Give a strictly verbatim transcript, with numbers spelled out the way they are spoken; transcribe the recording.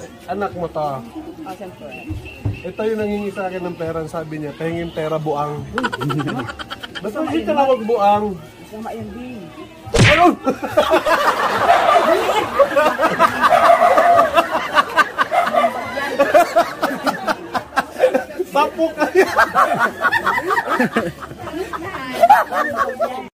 Anak mo to. Oh, siyempre. Ito yung nangingi sa akin ng pera. Sabi niya, pahingin pera buang. Ba't mo siya tinawag buang? Sama yan din. Ano? Sapo ka.